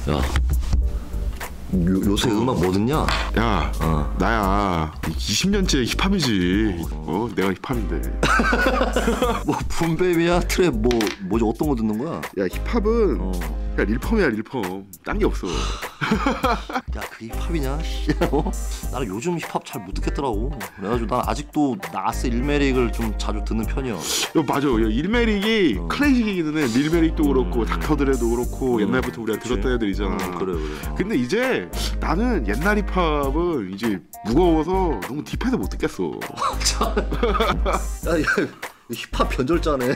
야, 요새 음악 뭐 듣냐? 야, 나야 20년째 힙합이지. 내가 힙합인데. 뭐 붐베이비야? 트랩 뭐지 어떤 거 듣는 거야? 야, 힙합은 그냥 릴펌이야, 릴펌. 딴 게 없어. 야, 그 힙합이냐? 나는 요즘 힙합 잘 못 듣겠더라고. 그래가지고 난 아직도 나스 일메릭을 좀 자주 듣는 편이야. 맞아. 일메릭이 클래식이기는 해. 릴메릭도 그렇고 닥터드레도 그렇고 옛날부터 우리가 들었던 애들이잖아. 그래. 근데 이제 나는 옛날 힙합은 이제 무거워서 너무 딥해서 못 듣겠어. 야, 힙합 변절자네.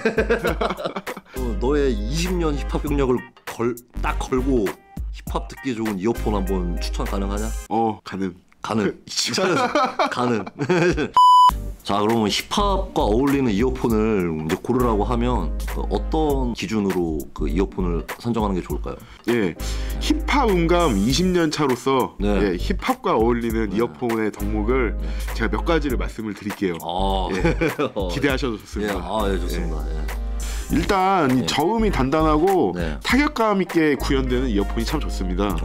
너의 20년 힙합 경력을 딱 걸고 힙합 듣기 좋은 이어폰 한번 추천 가능하냐? 가능. 진짜 가능. 자, 그러면 힙합과 어울리는 이어폰을 이제 고르라고 하면 어떤 기준으로 그 이어폰을 선정하는 게 좋을까요? 예, 힙합 음감 20년 차로서 네. 예, 힙합과 어울리는 이어폰의 덕목을 제가 몇 가지를 말씀을 드릴게요. 예. 기대하셔도 좋습니다. 예, 좋습니다. 예. 일단 이 저음이 단단하고 네. 타격감 있게 구현되는 이어폰이 참 좋습니다.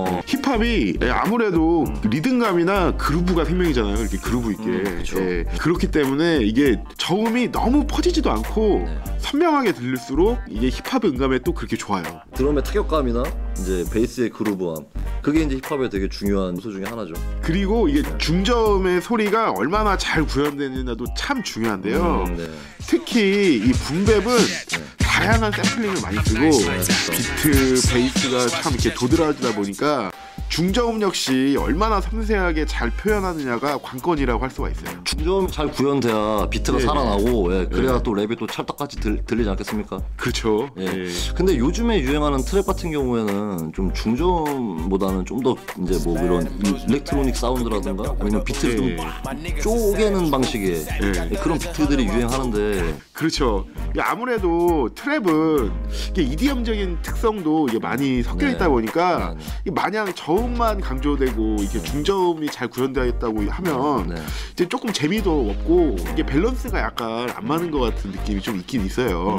힙합이 아무래도 리듬감이나 그루브가 생명이잖아요. 이렇게 그루브 있게. 그렇기 때문에 이게 저음이 너무 퍼지지도 않고 선명하게 들릴수록 이게 힙합의 음감에 또 그렇게 좋아요. 드럼의 타격감이나 이제 베이스의 그루브함, 그게 이제 힙합의 되게 중요한 요소 중에 하나죠. 그리고 이게 중저음의 소리가 얼마나 잘 구현되느냐도 참 중요한데요. 특히 이 붐베은 다양한 샘플링을 많이 쓰고 비트, 베이스가 참 이렇게 도드라지다 보니까 중저음 역시 얼마나 섬세하게 잘 표현하느냐가 관건이라고 할 수가 있어요. 중저음이 잘 구현돼야 비트가 살아나고 그래야 또 랩이 또 찰떡같이 들리지 않겠습니까? 그렇죠. 근데 요즘에 유행하는 트랩 같은 경우에는 좀 중저음보다는 좀 더 이제 뭐 이런 일렉트로닉 사운드라든가 아니면 비트를 좀 쪼개는 방식의 그런 비트들이 유행하는데. 그렇죠. 아무래도 트랩은 이게 EDM적인 특성도 이게 많이 섞여 있다 보니까 마냥 저음만 강조되고 이게 중저음이 잘 구현되어 있다고 하면 이제 조금 재미도 없고 이게 밸런스가 약간 안 맞는 것 같은 느낌이 좀 있긴 있어요.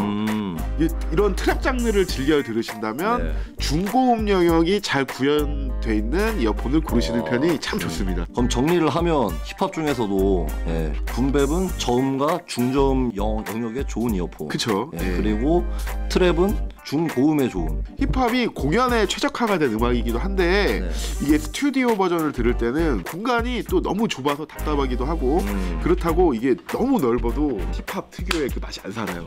이런 트랩 장르를 즐겨 들으신다면 중고음 영역이 잘 구현돼 있는 이어폰을 고르시는 편이 참 좋습니다. 그럼 정리를 하면 힙합 중에서도 붐베은 저음과 중저음 영역에 좋은 이어폰. 그쵸. 그리고 트랩은 중고음에 좋은. 힙합이 공연에 최적화가 된 음악이기도 한데 이게 스튜디오 버전을 들을 때는 공간이 또 너무 좁아서 답답하기도 하고 그렇다고 이게 너무 넓어도 힙합 특유의 그 맛이 안 살아요.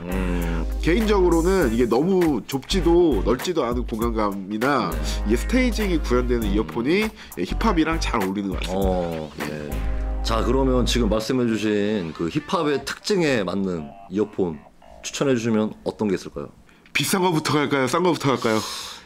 개인적으로는 이게 너무 좁지도 넓지도 않은 공간감이나 이게 스테이징이 구현되는 이어폰이 힙합이랑 잘 어울리는 것 같습니다. 자, 그러면 지금 말씀해주신 그 힙합의 특징에 맞는 이어폰 추천해주시면 어떤 게 있을까요? 비싼 거부터 갈까요? 싼 거부터 갈까요?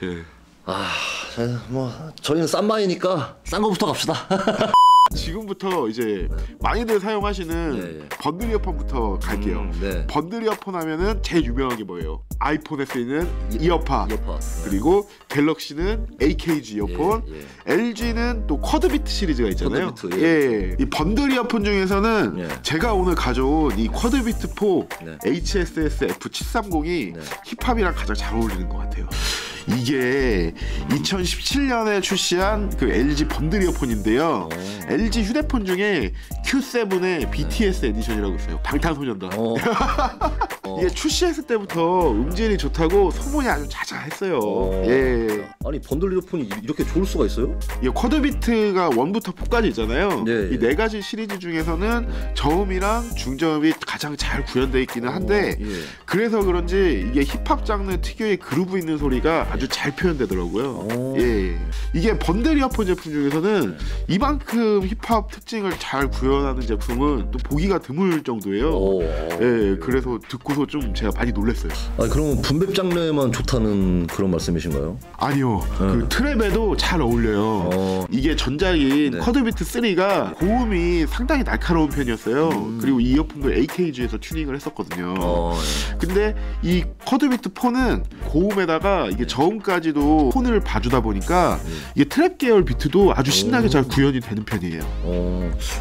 뭐 저희는 싼 마이니까 싼 거부터 갑시다. 지금부터 이제 많이들 사용하시는 번들 이어폰부터 갈게요. 번들 이어폰 하면은 제일 유명한 게 뭐예요? 아이폰에 쓰이는 이어팟. 그리고 갤럭시는 AKG 이어폰, LG는 또 쿼드비트 시리즈가 있잖아요. 이 번들 이어폰 중에서는 제가 오늘 가져온 이 쿼드비트 4 HSS F730이 힙합이랑 가장 잘 어울리는 것 같아요. 이게 2017년에 출시한 그 LG 번들 이어폰인데요. LG 휴대폰 중에 Q7의 BTS 에디션이라고 있어요. 방탄소년단. 이게 출시했을 때부터 음질이 좋다고 소문이 아주 자자했어요. 아니, 번들 이어폰이 이렇게 좋을 수가 있어요? 이 쿼드비트가 1부터 4까지 있잖아요. 이 4가지 시리즈 중에서는 저음이랑 중저음이 가장 잘 구현되어 있기는 한데 그래서 그런지 이게 힙합 장르 특유의 그루브 있는 소리가 아주 잘 표현되더라고요. 이게 번들 이어폰 제품 중에서는 이만큼 힙합 특징을 잘 구현하는 제품은 또 보기가 드물 정도예요. 그래서 듣고서 좀 제가 많이 놀랐어요. 그러면 붐베 장르에만 좋다는 그런 말씀이신가요? 아니요. 그 트랩에도 잘 어울려요. 이게 전작인 쿼드비트 3가 고음이 상당히 날카로운 편이었어요. 그리고 이 이어폰도 AKG에서 튜닝을 했었거든요. 근데 이 쿼드비트 4는 고음에다가 이게 저음까지도 톤을 봐주다 보니까 이게 트랩 계열 비트도 아주 신나게 잘 구현이 되는 편이에요. 그럼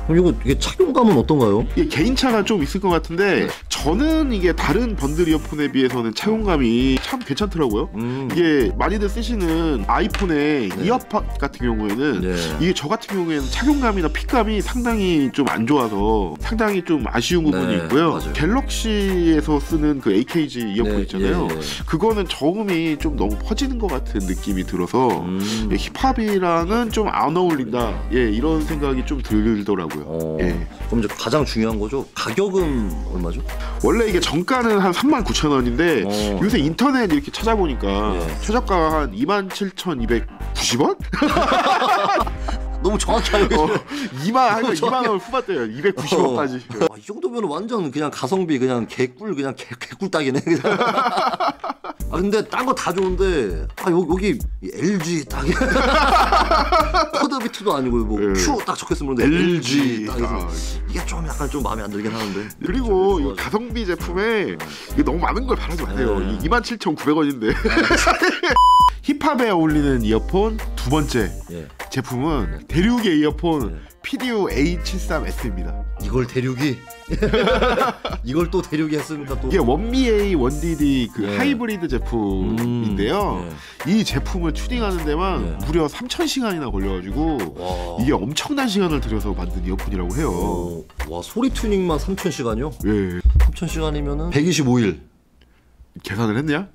이게 착용감은 어떤가요? 이게 개인차가 좀 있을 것 같은데 네. 저는 이게 다른 번들 이어폰에 비해서는 착용감이 참 괜찮더라고요. 이게 많이들 쓰시는 아이폰의 네. 이어팟 같은 경우에는 네. 이게 저 같은 경우에는 착용감이나 핏감이 상당히 좀 안 좋아서 상당히 좀 아쉬운 부분이 네. 있고요. 맞아요. 갤럭시에서 쓰는 그 AKG 이어폰 네. 있잖아요. 그거는 저음이 좀 너무 퍼지는 것 같은 느낌이 들어서 힙합이랑은 좀 안 어울린다. 예, 이런 생각이 좀 들더라고요. 예. 그럼 이제 가장 중요한 거죠. 가격은 얼마죠? 원래 이게 정가는 한 39,000원인데 요새 인터넷 이렇게 찾아보니까 예. 최저가가 한 27,290원? 너무 정확히 알고 계세요. 2만 원 후반대요. 290원까지. 이 정도면 완전 그냥 가성비 그냥 개꿀 그냥 개꿀 딱이네. 그냥. 근데 딴 거 다 좋은데 여기 LG 딱이 코드 비트도 아니고 뭐 Q 딱 적혔으면 LG 딱 이게 좀 약간 좀 마음에 안 들긴 하는데. 그리고 이 가성비 제품에 이게 너무 많은 걸 바라지 마세요. 27,900원인데. 힙합에 어울리는 이어폰 두 번째 제품은 대륙의 이어폰 PDU A73S입니다. 이걸 대륙이? 이걸 또 대륙이 했습니까? 또 이게 원BA, 원DD 그 하이브리드 제품인데요. 이 제품을 튜닝하는 데만 무려 3,000시간이나 걸려가지고 이게 엄청난 시간을 들여서 만든 이어폰이라고 해요. 와, 소리 튜닝만 3,000시간이요? 예. 3,000시간이면은 125일. 계산을 했냐?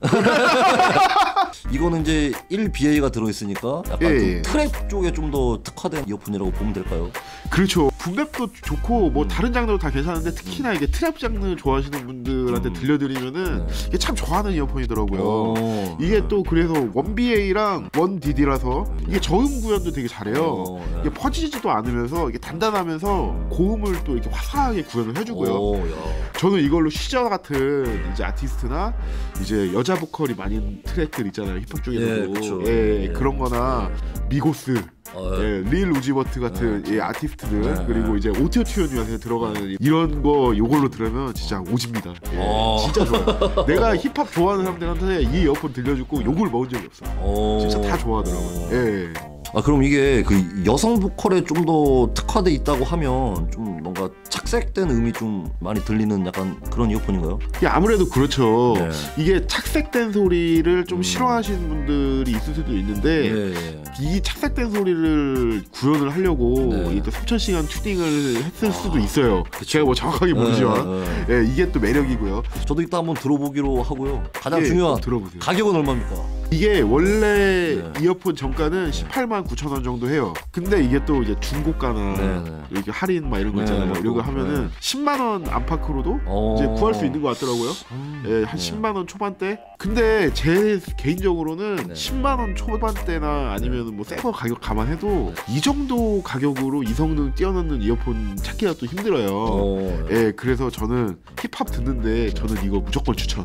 이거는 이제 1BA가 들어있으니까 약간 좀 트랩 쪽에 좀 더 특화된 이어폰이라고 보면 될까요? 그렇죠. 분배도 좋고 뭐 다른 장르도 다 괜찮은데 특히나 이게 트랩 장르 좋아하시는 분들한테 들려드리면은 이게 참 좋아하는 이어폰이더라고요. 이게 또 그래서 원BA랑 원DD라서 이게 저음 구현도 되게 잘해요. 이게 퍼지지도 않으면서 이게 단단하면서 고음을 또 이렇게 화사하게 구현을 해주고요. 저는 이걸로 시저 같은 이제 아티스트나 이제 여자 보컬이 많은 트랙들 있잖아요. 힙합 중에서도 그런 거나 미고스 릴 우지버트 같은 아티스트들 그리고 이제 오토튠이 들어가는 이런 거 요걸로 들으면 진짜 오집니다. 진짜 좋아요. 내가 힙합 좋아하는 사람들한테 이 이어폰 들려주고 욕을 먹은 적이 없어. 진짜 다 좋아하더라고요. 그럼 이게 그 여성 보컬에 좀 더 특화돼 있다고 하면 좀 뭔가 착색된 음이 좀 많이 들리는 약간 그런 이어폰인가요? 아무래도 그렇죠. 이게 착색된 소리를 좀 싫어하시는 분들이 있을 수도 있는데 이 착색된 소리를 구현을 하려고 또 3,000시간 튜닝을 했을 수도 있어요. 제가 뭐 정확하게 모르지만 이게 또 매력이고요. 저도 이따 한번 들어보기로 하고요. 가장 중요한 들어보세요. 가격은 얼마입니까? 이게 원래 이어폰 정가는 189,000원 정도 해요. 근데 이게 또 이제 중고가나 이렇게 할인 막 이런 거 있잖아요. 이런 거 하면은 10만 원 안팎으로도 이제 구할 수 있는 것 같더라고요. 한 10만 원 초반대. 근데 제 개인적으로는 10만 원 초반대나 아니면 뭐 새 거 가격 감안해도 이 정도 가격으로 이성능 뛰어넘는 이어폰 찾기가 또 힘들어요. 그래서 저는 힙합 듣는데 저는 이거 무조건 추천.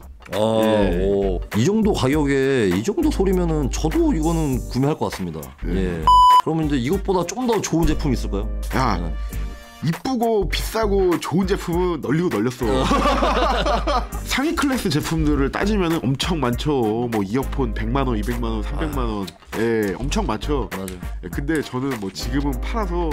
이 정도 가격에 이 정도 소리면은 저도 이거는 구매할 것 같습니다. 그러면 이제 이것보다 좀 더 좋은 제품이 있을까요? 이쁘고 비싸고 좋은 제품은 널리고 널렸어. 상위 클래스 제품들을 따지면 엄청 많죠. 뭐 이어폰 100만원, 200만원, 300만원 엄청 많죠. 맞아요. 근데 저는 뭐 지금은 팔아서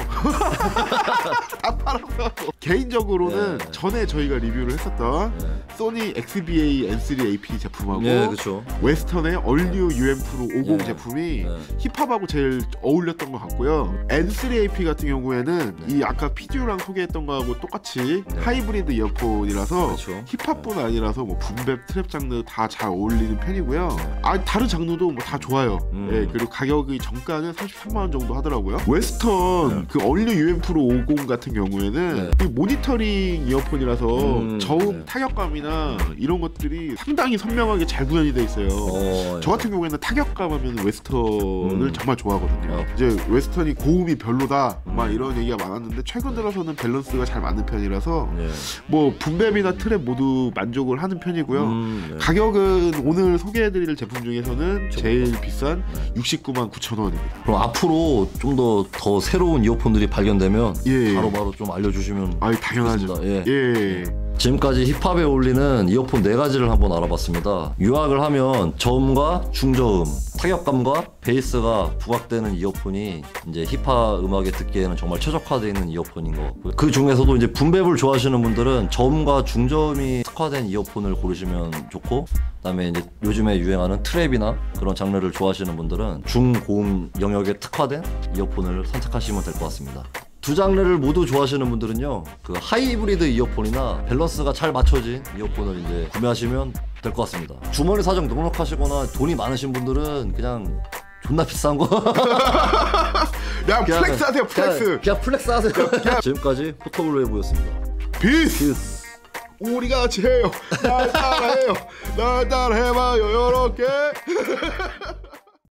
다 팔아서 개인적으로는 전에 저희가 리뷰를 했었던 소니 XBA N3AP 제품하고 웨스턴의 얼뉴 UM 프로 50 제품이 힙합하고 제일 어울렸던 것 같고요. N3AP 같은 경우에는 이 아까 PDU랑 소개했던 거하고 똑같이 하이브리드 이어폰이라서 힙합뿐 아니라서 뭐 분배 트랩 장르 다 잘 어울리는 편이고요. 다른 장르도 뭐 다 좋아요. 그리고 가격이 정가는 33만 원 정도 하더라고요. 웨스턴 그 얼뉴 UM 프로 50 같은 경우에는 이 모니터링 이어폰이라서 저음 타격감이나 이런 것들이 상당히 선명하게 잘 구현이 돼 있어요. 저 같은 경우에는 타격감 하면 웨스턴을 정말 좋아하거든요. 이제 웨스턴이 고음이 별로다 막 이런 얘기가 많았는데 최근 들어서는 밸런스가 잘 맞는 편이라서 뭐 분배비나 트랩 모두 만족을 하는 편이고요. 가격은 오늘 소개해드릴 제품 중에서는 제일 비싼 699,900원입니다. 그럼 앞으로 좀 더 새로운 이어폰들이 발견되면 바로바로 좀 알려주시면 당연하죠. 좋겠습니다. 지금까지 힙합에 어울리는 이어폰 4가지를 한번 알아봤습니다. 요약을 하면 저음과 중저음, 타격감과 베이스가 부각되는 이어폰이 이제 힙합 음악에 듣기에는 정말 최적화되어 있는 이어폰인 것 같고요. 그 중에서도 이제 붐베이블 좋아하시는 분들은 저음과 중저음이 특화된 이어폰을 고르시면 좋고, 그다음에 이제 요즘에 유행하는 트랩이나 그런 장르를 좋아하시는 분들은 중고음 영역에 특화된 이어폰을 선택하시면 될 것 같습니다. 두 장르를 모두 좋아하시는 분들은요, 그 하이브리드 이어폰이나 밸런스가 잘 맞춰진 이어폰을 이제 구매하시면 될 것 같습니다. 주머니 사정 넉넉하시거나 돈이 많으신 분들은 그냥 존나 비싼 거 야, 플렉스 하세요, 플렉스. 그냥 플렉스 하세요. 지금까지 포토블루웨이브였습니다. 피스. 우리 같이 해요. 날 따라해요. 날 따라해봐요, 요렇게.